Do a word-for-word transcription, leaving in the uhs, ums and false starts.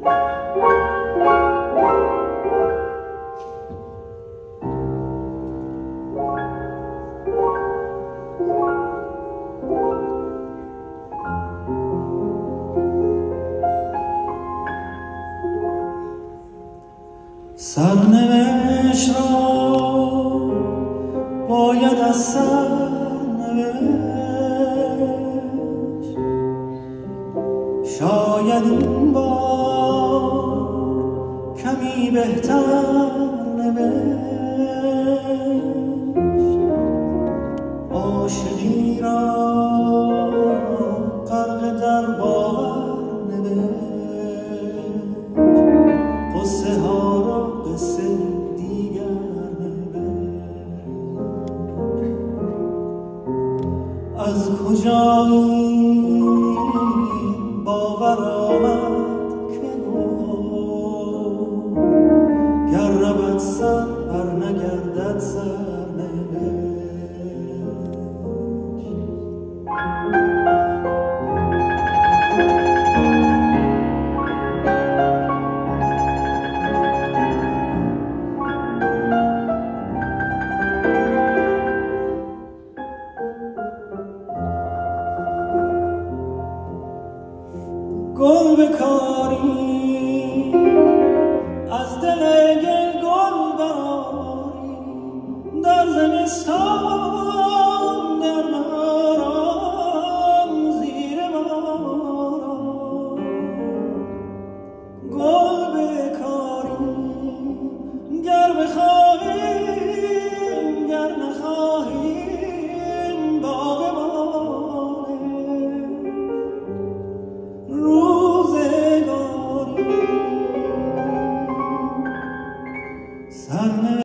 سرنوشت را باید از سر نوشت، شاید این بار کمی بهتر نوشت. عاشقی را غرق در باور نوشت، قصه ها را قصه دیگر نوشت. از کجا این باور آمد که گفت گر رود سر بر نگردد سر نوشت. گل بکاری از دل گل گل باری، در زمستان در بهاران زیر باران. گل بکاری گر بخواهیم گر نخواهیم باغبانه. روزگاری سر